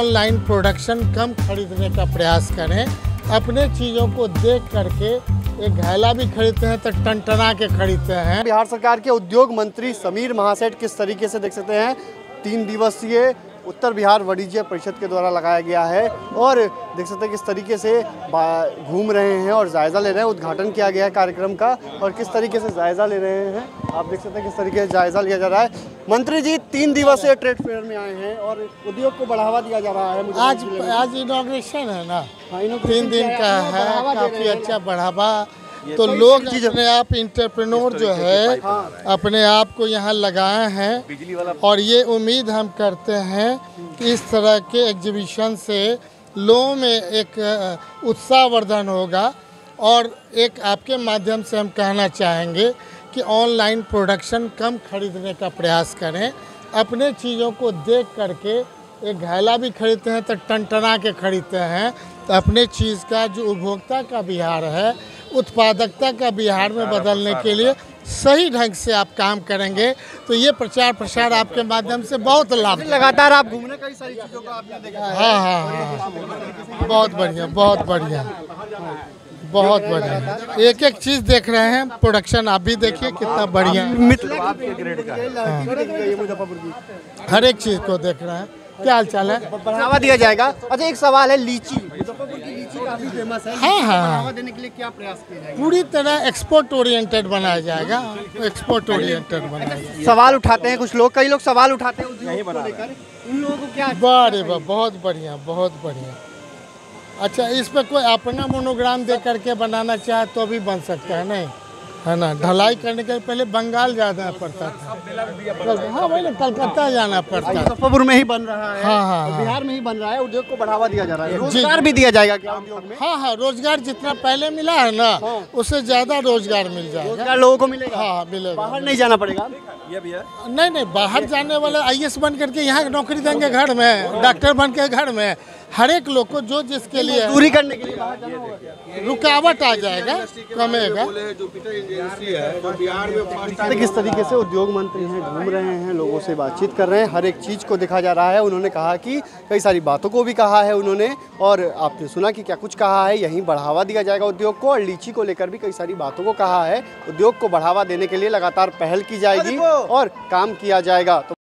Online production कम खरीदने का प्रयास करें। अपने चीज़ों को देख करके एक घैला भी खरीदते हैं तो टनटना के खरीदते हैं। बिहार सरकार के उद्योग मंत्री समीर महासेठ किस तरीके से देख सकते हैं 3 दिवसीय उत्तर बिहार वाणिज्य परिषद के द्वारा लगाया गया है और देख सकते हैं किस तरीके से घूम रहे हैं और जायज़ा ले रहे हैं। उद्घाटन किया गया है कार्यक्रम का और किस तरीके से जायज़ा ले रहे हैं आप देख सकते हैं किस तरीके से जायज़ा लिया जा रहा है। मंत्री जी 3 दिवसीय ट्रेड फेयर में आए हैं और उद्योग को बढ़ावा दिया जा रहा है। आज इनॉग्रेशन है ना, 3 दिन का है, काफ़ी अच्छा बढ़ावा। तो लोग अपने आप इंटरप्रेन्योर जो है अपने आप को यहाँ लगाए हैं और ये उम्मीद हम करते हैं कि इस तरह के एग्जीबिशन से लोगों में एक उत्साहवर्धन होगा। और एक आपके माध्यम से हम कहना चाहेंगे कि ऑनलाइन प्रोडक्शन कम खरीदने का प्रयास करें। अपने चीज़ों को देख करके एक घैला भी खरीदते हैं तो टनटना के खरीदते हैं। तो अपने चीज़ का जो उपभोक्ता का बिहार है, उत्पादकता का बिहार में बदलने के लिए सही ढंग से आप काम करेंगे तो ये प्रचार प्रसार आपके माध्यम से बहुत लाभ। लगातार आप घूमने कई सारी चीज़ों का आपने देखा है। हाँ, बहुत बढ़िया, बहुत बढ़िया, बहुत बढ़िया। एक एक चीज़ देख रहे हैं, प्रोडक्शन आप भी देखिए कितना बढ़िया, हर एक चीज़ को देख रहे हैं। क्या हाल चाल है? बढ़ावा दिया जाएगा। अच्छा, एक सवाल है, लीची मुजफ्फरपुर की लीची काफी फेमस है। हाँ, बढ़ावा देने के लिए क्या प्रयास किया जाएगा? पूरी तरह एक्सपोर्ट ओरिएंटेड बनाया जाएगा, एक्सपोर्ट ओरिएंटेड बनाया जाएगा। सवाल उठाते हैं कुछ लोग, कई लोग सवाल उठाते हैं उद्योग को लेकर, उन लोगों को क्या? बड़े बहुत बढ़िया, बहुत बढ़िया। अच्छा, इस पर कोई अपना मोनोग्राम दे करके बनाना चाहे तो भी बन सकता है, नहीं है ना? ढलाई करने के पहले बंगाल जाना पड़ता था, हाँ भाई ना, कलकत्ता जाना पड़ता था। मुजफ्फरपुर में ही बन रहा है। हाँ, बिहार में ही बन रहा है। उद्योग को बढ़ावा दिया जा रहा है, रोजगार भी दिया जाएगा क्या उद्योग में? हाँ, रोजगार जितना पहले मिला है ना उससे ज़्यादा रोजगार मिल जाएगा। रोजगार लोगों को मिलेगा। हाँ, मिलेगा। बाहर नहीं जाना पड़ेगा। नहीं, बाहर जाने वाले IAS बन करके यहाँ नौकरी देंगे घर में, डॉक्टर बन के घर में। हर एक लोग को जो जिसके लिए दूरी करने के लिए रुकावट आ जाएगा, कमेगा। किस तरीके से उद्योग मंत्री हैं, घूम रहे हैं, लोगों से बातचीत कर रहे हैं, हर एक चीज़ को देखा जा रहा है। उन्होंने कहा कि कई सारी बातों को भी कहा है उन्होंने और आपने सुना कि क्या कुछ कहा है। यहीं बढ़ावा दिया जाएगा उद्योग को और लीची को लेकर भी कई सारी बातों को कहा है। उद्योग को बढ़ावा देने के लिए लगातार पहल की जाएगी और काम किया जाएगा।